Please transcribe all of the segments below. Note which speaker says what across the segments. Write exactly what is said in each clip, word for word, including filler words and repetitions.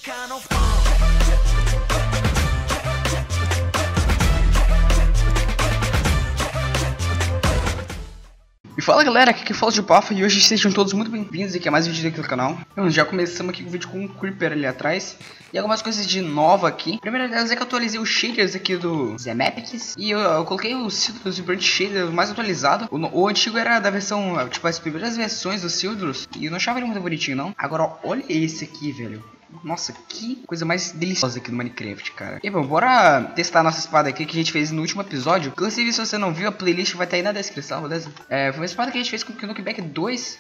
Speaker 1: E fala galera, aqui que fala de Bafa e hoje sejam todos muito bem-vindos aqui a mais um vídeo aqui do canal. Então, já começamos aqui com o vídeo com um Creeper ali atrás e algumas coisas de nova aqui. A primeira delas é que eu atualizei os shaders aqui do Zemapics e eu, eu coloquei o Sildrus e Burnt Shader mais atualizado. O, o antigo era da versão, tipo, as primeiras versões do Sildrus e eu não achava ele muito bonitinho não. Agora olha esse aqui, velho. Nossa, que coisa mais deliciosa aqui do Minecraft, cara. E bom, bora testar a nossa espada aqui que a gente fez no último episódio. Inclusive, se você não viu, a playlist vai estar aí na descrição, beleza? É, foi uma espada que a gente fez com o Knockback dois.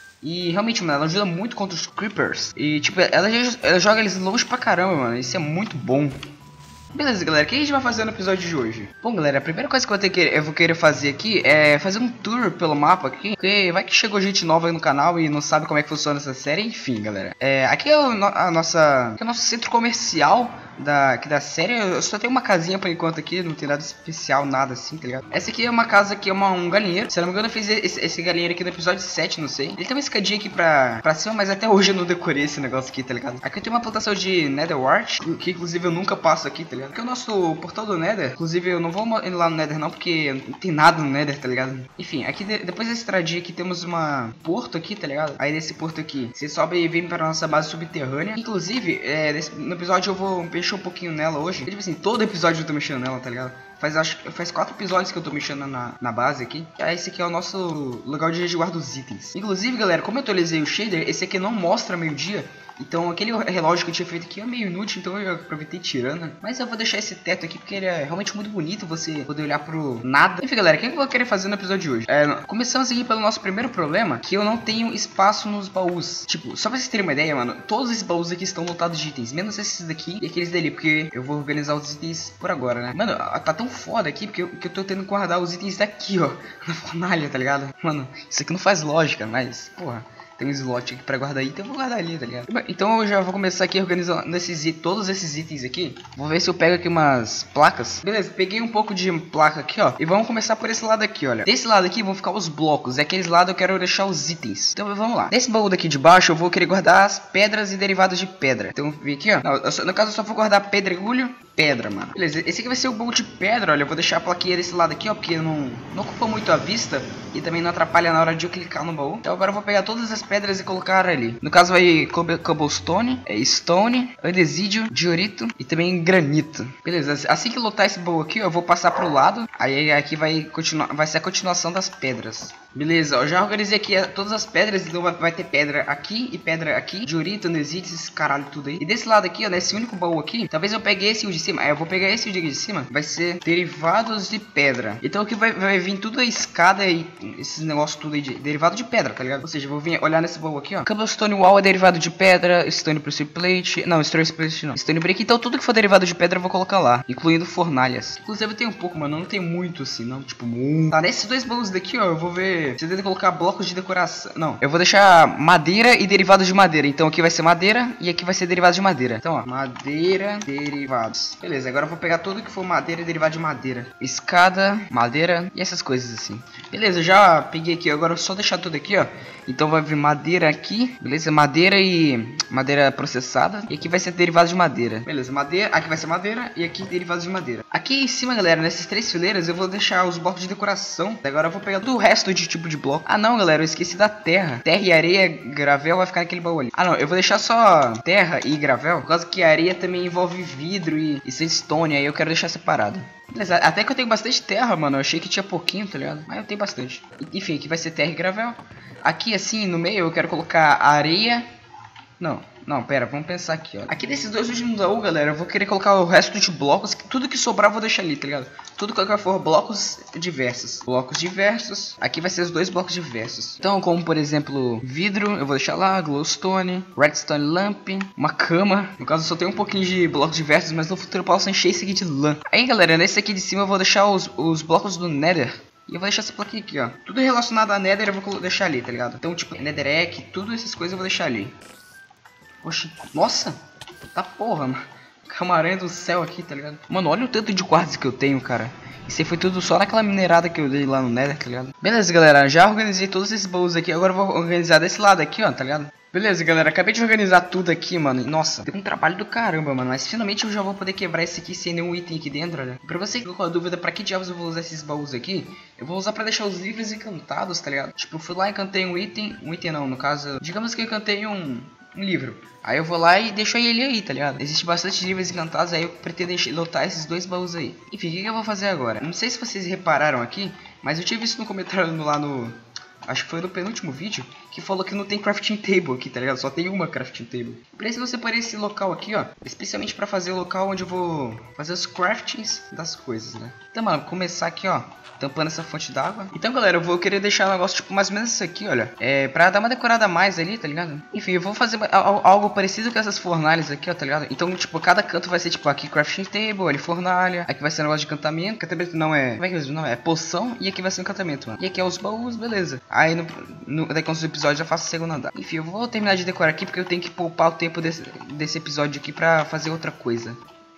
Speaker 1: E realmente, mano, ela ajuda muito contra os Creepers. E tipo, ela, ela joga eles longe pra caramba, mano. Isso é muito bom. Beleza, galera, o que a gente vai fazer no episódio de hoje? Bom, galera, a primeira coisa que eu vou, ter que, eu vou querer fazer aqui é fazer um tour pelo mapa aqui. Porque vai que chegou gente nova aí no canal e não sabe como é que funciona essa série. Enfim, galera, é, aqui é o, a nossa, aqui é o nosso centro comercial da, aqui da série. Eu só tenho uma casinha por enquanto aqui, não tem nada especial, nada assim, tá ligado? Essa aqui é uma casa que é uma, um galinheiro. Se eu não me engano, eu fiz esse, esse galinheiro aqui no episódio sete, não sei. Ele tem uma escadinha aqui pra, pra cima, mas até hoje eu não decorei esse negócio aqui, tá ligado? Aqui eu tenho uma plantação de Netherwart, que inclusive eu nunca passo aqui, tá ligado? Aqui é o nosso portal do Nether. Inclusive eu não vou ir lá no Nether não, porque não tem nada no Nether, tá ligado? Enfim, aqui de, depois desse estradinha aqui temos uma porto aqui, tá ligado? Aí nesse porto aqui, você sobe e vem pra nossa base subterrânea. Inclusive, é, nesse, no episódio eu vou mexer um pouquinho nela hoje. Tipo assim, todo episódio eu tô mexendo nela, tá ligado? Faz, acho, faz quatro episódios que eu tô mexendo na, na base aqui. E esse aqui é o nosso lugar de resguardo dos itens. Inclusive, galera, como eu atualizei o shader, esse aqui não mostra meio-dia. Então aquele relógio que eu tinha feito aqui é meio inútil, então eu aproveitei tirando. Mas eu vou deixar esse teto aqui porque ele é realmente muito bonito, você poder olhar pro nada. Enfim, galera, o que eu vou querer fazer no episódio de hoje? É, começamos aqui pelo nosso primeiro problema, que eu não tenho espaço nos baús. Tipo, só pra vocês terem uma ideia, mano, todos esses baús aqui estão lotados de itens, menos esses daqui e aqueles dali, porque eu vou organizar os itens por agora, né? Mano, tá tão foda aqui porque eu, que eu tô tendo que guardar os itens daqui, ó, na fornalha, tá ligado? Mano, isso aqui não faz lógica, mas, porra, tem um slot aqui pra guardar item, eu vou guardar ali, tá ligado? Então eu já vou começar aqui organizando esses, todos esses itens aqui. Vou ver se eu pego aqui umas placas. Beleza, peguei um pouco de placa aqui, ó. E vamos começar por esse lado aqui, olha. Desse lado aqui vão ficar os blocos. Daqueles lados eu quero deixar os itens. Então vamos lá. Desse baú daqui de baixo eu vou querer guardar as pedras e derivados de pedra. Então vem aqui, ó. Não, eu só, no caso eu só vou guardar pedregulho, pedra, mano. Beleza, esse aqui vai ser o baú de pedra, olha. Eu vou deixar a plaquinha desse lado aqui, ó. Porque não, não ocupa muito a vista e também não atrapalha na hora de eu clicar no baú. Então agora eu vou pegar todas as pedras e colocar ali. No caso vai cobblestone, é stone, andesídio, diorito e também granito. Beleza, assim que lotar esse baú aqui, eu vou passar pro lado. Aí aqui vai continuar, vai ser a continuação das pedras. Beleza, eu já organizei aqui todas as pedras, então vai ter pedra aqui e pedra aqui, diorito, andesídio, esse caralho tudo aí. E desse lado aqui, ó, nesse único baú aqui, talvez eu pegue esse e o de cima. Aí eu vou pegar esse e o de cima, vai ser derivados de pedra. Então aqui vai, vai vir tudo a escada e esses negócios tudo aí de derivado de pedra, tá ligado? Ou seja, eu vou vir olhar nesse baú aqui, ó. Cobblestone wall é derivado de pedra, stone pressure plate, não, stone plate não, stone brick, então tudo que for derivado de pedra eu vou colocar lá, incluindo fornalhas. Inclusive eu tenho um pouco, mano, não tem muito assim, não, tipo, muito. Tá, nesses dois baús daqui, ó, eu vou ver, você deve colocar blocos de decoração, não, eu vou deixar madeira e derivados de madeira, então aqui vai ser madeira e aqui vai ser derivado de madeira. Então, ó, madeira, derivados. Beleza, agora eu vou pegar tudo que for madeira e derivado de madeira. Escada, madeira e essas coisas assim. Beleza, eu já peguei aqui, agora é só deixar tudo aqui, ó. Então vai vir madeira aqui, beleza? Madeira e madeira processada. E aqui vai ser derivado de madeira. Beleza, madeira, aqui vai ser madeira e aqui derivados de madeira. Aqui em cima, galera, nessas três fileiras eu vou deixar os blocos de decoração. Agora eu vou pegar todo o resto de tipo de bloco. Ah não, galera, eu esqueci da terra. Terra e areia, gravel vai ficar naquele baú ali. Ah não, eu vou deixar só terra e gravel, por causa que a areia também envolve vidro e, e sandstone, aí eu quero deixar separado. Beleza, até que eu tenho bastante terra, mano. Eu achei que tinha pouquinho, tá ligado? Mas eu tenho bastante. Enfim, aqui vai ser terra e gravel. Aqui assim, no meio, eu quero colocar areia. Não, não, pera, vamos pensar aqui, ó. Aqui desses dois últimos baús, galera, eu vou querer colocar o resto de blocos. Tudo que sobrar eu vou deixar ali, tá ligado? Tudo que for blocos diversos. Blocos diversos. Aqui vai ser os dois blocos diversos. Então, como por exemplo, vidro, eu vou deixar lá, glowstone, redstone lamp, uma cama. No caso, eu só tenho um pouquinho de blocos diversos, mas no futuro eu posso encher isso aqui de lã. Aí, galera, nesse aqui de cima eu vou deixar os, os blocos do Nether. E eu vou deixar essa plaquinha aqui, ó. Tudo relacionado a Nether eu vou deixar ali, tá ligado? Então, tipo, Netherrack, tudo essas coisas eu vou deixar ali. Oxi, nossa, tá porra, mano. Camarão do céu aqui, tá ligado? Mano, olha o tanto de quartzo que eu tenho, cara. Isso aí foi tudo só naquela minerada que eu dei lá no Nether, tá ligado? Beleza, galera, já organizei todos esses baús aqui. Agora eu vou organizar desse lado aqui, ó, tá ligado? Beleza, galera, acabei de organizar tudo aqui, mano. Nossa, deu um trabalho do caramba, mano. Mas finalmente eu já vou poder quebrar esse aqui sem nenhum item aqui dentro, olha. Pra você que ficou com a dúvida pra que diabos eu vou usar esses baús aqui, eu vou usar pra deixar os livros encantados, tá ligado? Tipo, eu fui lá e encantei um item. Um item não, no caso, digamos que eu encantei um, um livro. Aí eu vou lá e deixo ele aí, tá ligado? Existe bastante livros encantados, aí eu pretendo lotar esses dois baús aí. Enfim, o que, que eu vou fazer agora? Não sei se vocês repararam aqui, mas eu tinha visto no comentário lá no... Acho que foi no penúltimo vídeo, que falou que não tem crafting table aqui, tá ligado? Só tem uma crafting table. Preciso separar esse local aqui, ó. Especialmente pra fazer o local onde eu vou fazer os craftings das coisas, né? Então, mano, vou começar aqui, ó, tampando essa fonte d'água. Então, galera, eu vou querer deixar o negócio, tipo, mais ou menos isso aqui, olha. É, pra dar uma decorada a mais ali, tá ligado? Enfim, eu vou fazer algo parecido com essas fornalhas aqui, ó, tá ligado? Então, tipo, cada canto vai ser, tipo, aqui crafting table, ali fornalha. Aqui vai ser um negócio de encantamento. Encantamento não é... Como é que é? Não, é poção. E aqui vai ser um encantamento, mano. E aqui é os baús, beleza. Aí, no, no, daqui a uns episódios eu faço o segundo andar. Enfim, eu vou terminar de decorar aqui porque eu tenho que poupar o tempo desse, desse episódio aqui pra fazer outra coisa.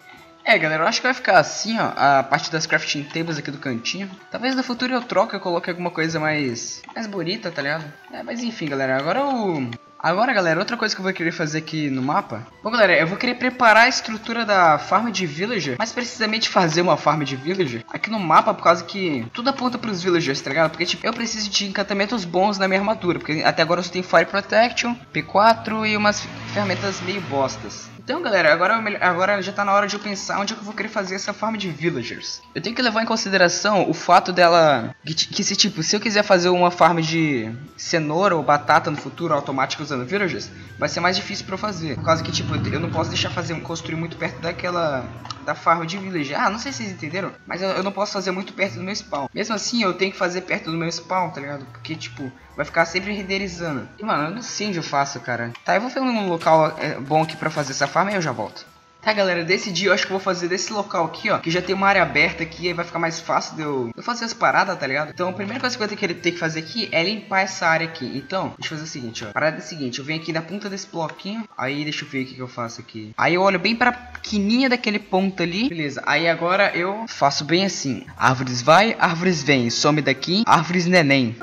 Speaker 1: É, galera, eu acho que vai ficar assim, ó, a parte das crafting tables aqui do cantinho. Talvez no futuro eu troque, eu coloque alguma coisa mais, mais bonita, tá ligado? É, mas enfim, galera, agora eu... Agora, galera, outra coisa que eu vou querer fazer aqui no mapa. Bom, galera, eu vou querer preparar a estrutura da farm de villager. Mais precisamente fazer uma farm de villager aqui no mapa, por causa que tudo aponta pros villagers, tá ligado? Porque, tipo, eu preciso de encantamentos bons na minha armadura. Porque até agora eu só tenho Fire Protection, P quatro e umas ferramentas meio bostas. Então, galera, agora, agora já tá na hora de eu pensar onde é que eu vou querer fazer essa farm de villagers. Eu tenho que levar em consideração o fato dela... Que, que se, tipo, se eu quiser fazer uma farm de cenoura ou batata no futuro automática usando villagers, vai ser mais difícil pra eu fazer. Por causa que, tipo, eu não posso deixar fazer, construir muito perto daquela... Da farm de villager. Ah, não sei se vocês entenderam, mas eu, eu não posso fazer muito perto do meu spawn. Mesmo assim, eu tenho que fazer perto do meu spawn, tá ligado? Porque, tipo, vai ficar sempre renderizando. E, mano, eu não sei onde eu faço, cara. Tá, eu vou fazer um local é, bom aqui pra fazer essa farm e eu já volto. Tá, galera, decidi, eu acho que eu vou fazer desse local aqui, ó, que já tem uma área aberta aqui, aí vai ficar mais fácil de eu, de eu fazer as paradas, tá ligado? Então, a primeira coisa que eu vou ter que, ter que fazer aqui é limpar essa área aqui. Então, deixa eu fazer o seguinte, ó. A parada é a seguinte, eu venho aqui na ponta desse bloquinho, aí deixa eu ver o que, que eu faço aqui. Aí eu olho bem pra quininha daquele ponto ali, beleza. Aí agora eu faço bem assim. Árvores vai, árvores vem, some daqui, árvores neném.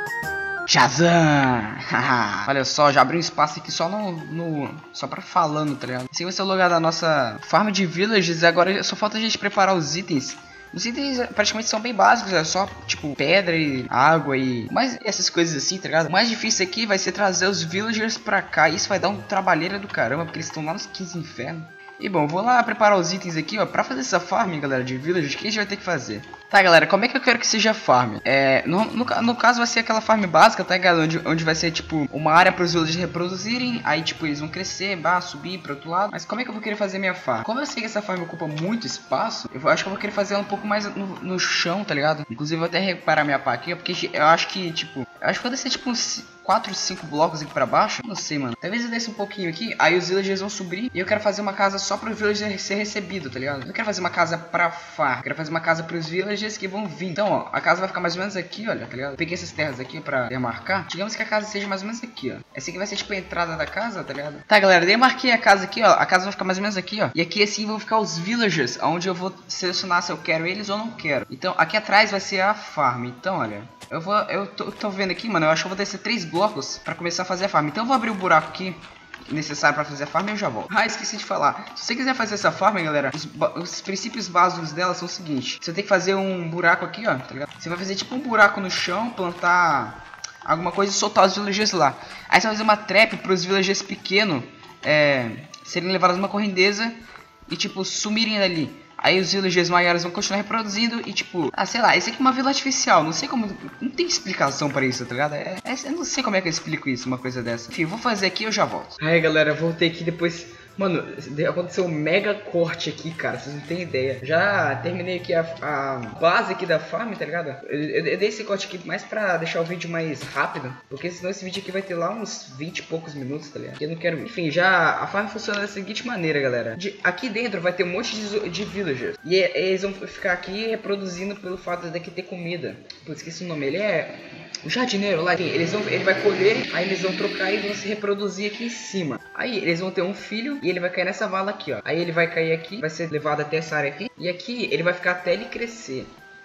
Speaker 1: Shazam! Olha só, já abri um espaço aqui só no, no só pra falando, tá ligado? Esse vai ser o lugar da nossa farm de villages. E agora só falta a gente preparar os itens. Os itens praticamente são bem básicos, é só tipo pedra e água e mais essas coisas assim, tá ligado? O mais difícil aqui vai ser trazer os villagers pra cá. E isso vai dar um trabalheira do caramba, porque eles estão lá nos quinze infernos. E bom, vou lá preparar os itens aqui, ó. Pra fazer essa farm, galera, de villagers, o que a gente vai ter que fazer? Tá, galera, como é que eu quero que seja a farm? É, no, no, no caso vai ser aquela farm básica, tá, galera? Onde, onde vai ser, tipo, uma área para os villagers reproduzirem. Aí, tipo, eles vão crescer, bah, subir para outro lado. Mas como é que eu vou querer fazer minha farm? Como eu sei que essa farm ocupa muito espaço, eu acho que eu vou querer fazer ela um pouco mais no, no chão, tá ligado? Inclusive, eu vou até reparar minha pá aqui, ó, porque eu acho que, tipo... Eu acho que vai descer, tipo, uns quatro, cinco blocos aqui pra baixo. Não sei, mano. Talvez eu desça um pouquinho aqui, aí os villagers vão subir. E eu quero fazer uma casa só pro villager ser recebido, tá ligado? Eu não quero fazer uma casa pra farm. Eu quero fazer uma casa pros villagers que vão vir. Então, ó, a casa vai ficar mais ou menos aqui, olha, tá ligado? Eu peguei essas terras aqui pra demarcar. Digamos que a casa seja mais ou menos aqui, ó. Essa aqui vai ser, tipo, a entrada da casa, tá ligado? Tá, galera, daí eu marquei a casa aqui, ó. A casa vai ficar mais ou menos aqui, ó. E aqui, assim, vão ficar os villagers, onde eu vou selecionar se eu quero eles ou não quero. Então, aqui atrás vai ser a farm. Então, olha... Eu vou, eu tô, tô vendo aqui, mano, eu acho que eu vou descer três blocos pra começar a fazer a farm. Então eu vou abrir o buraco aqui necessário pra fazer a farm e eu já volto. Ah, esqueci de falar. Se você quiser fazer essa farm, galera, os, os princípios básicos dela são o seguinte. Você tem que fazer um buraco aqui, ó, tá ligado? Você vai fazer tipo um buraco no chão, plantar alguma coisa e soltar os villagers lá. Aí você vai fazer uma trap pros villagers pequenos é, serem levados numa correndeza e tipo sumirem dali. Aí os villagers maiores vão continuar reproduzindo e tipo, ah, sei lá, esse aqui é uma vila artificial, não sei como, não tem explicação pra isso, tá ligado? É, é, eu não sei como é que eu explico isso, uma coisa dessa. Enfim, vou fazer aqui e eu já volto. Aí, galera, voltei aqui depois... Mano, aconteceu um mega corte aqui, cara, vocês não tem ideia. Já terminei aqui a, a base aqui da farm, tá ligado? Eu, eu, eu dei esse corte aqui mais pra deixar o vídeo mais rápido, porque senão esse vídeo aqui vai ter lá uns vinte e poucos minutos, tá ligado? Eu não quero... Enfim, já a farm funciona da seguinte maneira, galera. De, aqui dentro vai ter um monte de, de villagers. E eles vão ficar aqui reproduzindo pelo fato daqui ter comida. Pô, esqueci o nome, ele é... O jardineiro lá, eles vão, ele vai colher, aí eles vão trocar e vão se reproduzir aqui em cima. Aí eles vão ter um filho e ele vai cair nessa vala aqui, ó. Aí ele vai cair aqui, vai ser levado até essa área aqui. E aqui ele vai ficar até ele crescer.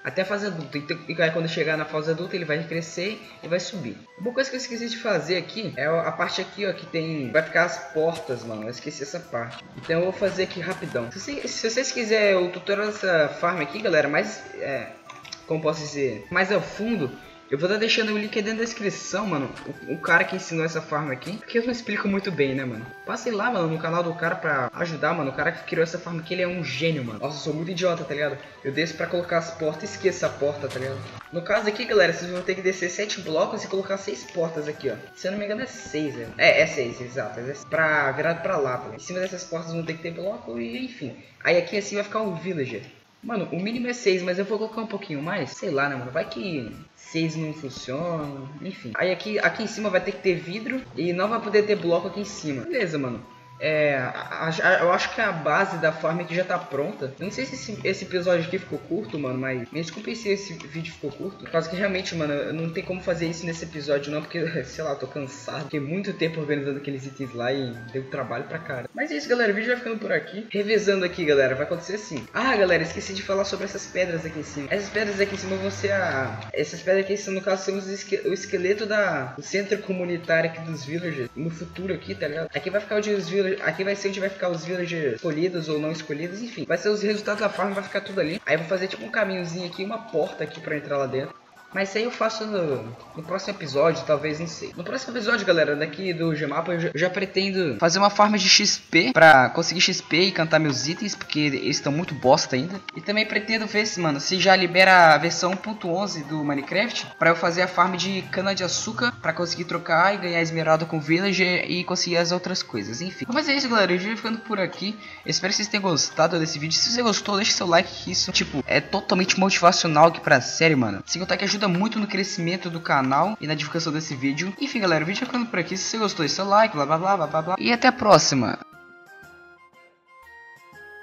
Speaker 1: até a fase adulta. E aí quando chegar na fase adulta ele vai crescer e vai subir. Uma coisa que eu esqueci de fazer aqui é a parte aqui, ó, que tem... vai ficar as portas, mano. Eu esqueci essa parte. Então eu vou fazer aqui rapidão. Se vocês, se vocês quiserem o tutorial dessa farm aqui, galera, mais... É, como posso dizer? Mais ao fundo... Eu vou estar deixando o link aí dentro da descrição, mano. O, o cara que ensinou essa farm aqui. Porque eu não explico muito bem, né, mano. Passei lá, mano, no canal do cara pra ajudar, mano. O cara que criou essa farm aqui, ele é um gênio, mano. Nossa, eu sou muito idiota, tá ligado? Eu desço pra colocar as portas e esqueço a porta, tá ligado? No caso aqui, galera, vocês vão ter que descer sete blocos e colocar seis portas aqui, ó. Se eu não me engano é seis, velho. É, é seis, exato. É pra virado pra lá, tá? Em cima dessas portas vão ter que ter bloco e enfim. Aí aqui assim vai ficar um villager. Mano, o mínimo é seis, mas eu vou colocar um pouquinho mais. Sei lá, né, mano? Vai que seis não funciona. Enfim. Aí aqui, aqui em cima vai ter que ter vidro. E não vai poder ter bloco aqui em cima. Beleza, mano. É, a, a, eu acho que a base da farm aqui já tá pronta. Eu não sei se esse, esse episódio aqui ficou curto, mano, mas me desculpe se esse vídeo ficou curto. Por causa que realmente, mano, não tem como fazer isso nesse episódio não, porque, sei lá, eu tô cansado. Fiquei muito tempo organizando aqueles itens lá e deu trabalho pra cara. Mas é isso, galera, o vídeo vai ficando por aqui. Revezando aqui, galera, vai acontecer assim. Ah, galera, esqueci de falar sobre essas pedras aqui em cima. Essas pedras aqui em cima vão ser a... Essas pedras aqui, no caso, são os esque... o esqueleto da... do centro comunitário aqui dos villagers. No futuro aqui, tá ligado? Aqui vai ficar onde os villagers... Aqui vai ser onde vai ficar os villagers escolhidos ou não escolhidos, enfim. Vai ser os resultados da farm, vai ficar tudo ali. Aí eu vou fazer tipo um caminhozinho aqui, uma porta aqui pra entrar lá dentro. Mas isso aí eu faço no, no próximo episódio, talvez, não sei. No próximo episódio, galera, daqui do Gmapa, eu já, eu já pretendo fazer uma farm de X P pra conseguir X P e cantar meus itens, porque eles estão muito bosta ainda. E também pretendo ver se, mano, se já libera a versão um ponto onze do Minecraft pra eu fazer a farm de cana de açúcar pra conseguir trocar e ganhar esmeralda com villager e conseguir as outras coisas, enfim. Mas é isso, galera, o vídeo vai ficando por aqui. Eu espero que vocês tenham gostado desse vídeo. Se você gostou, deixa seu like, que isso, tipo, é totalmente motivacional aqui pra série, mano. Sem contar que ajuda muito no crescimento do canal e na divulgação desse vídeo. Enfim, galera, o vídeo vai ficando por aqui. Se você gostou, deixa seu like, blá blá blá blá blá. E até a próxima.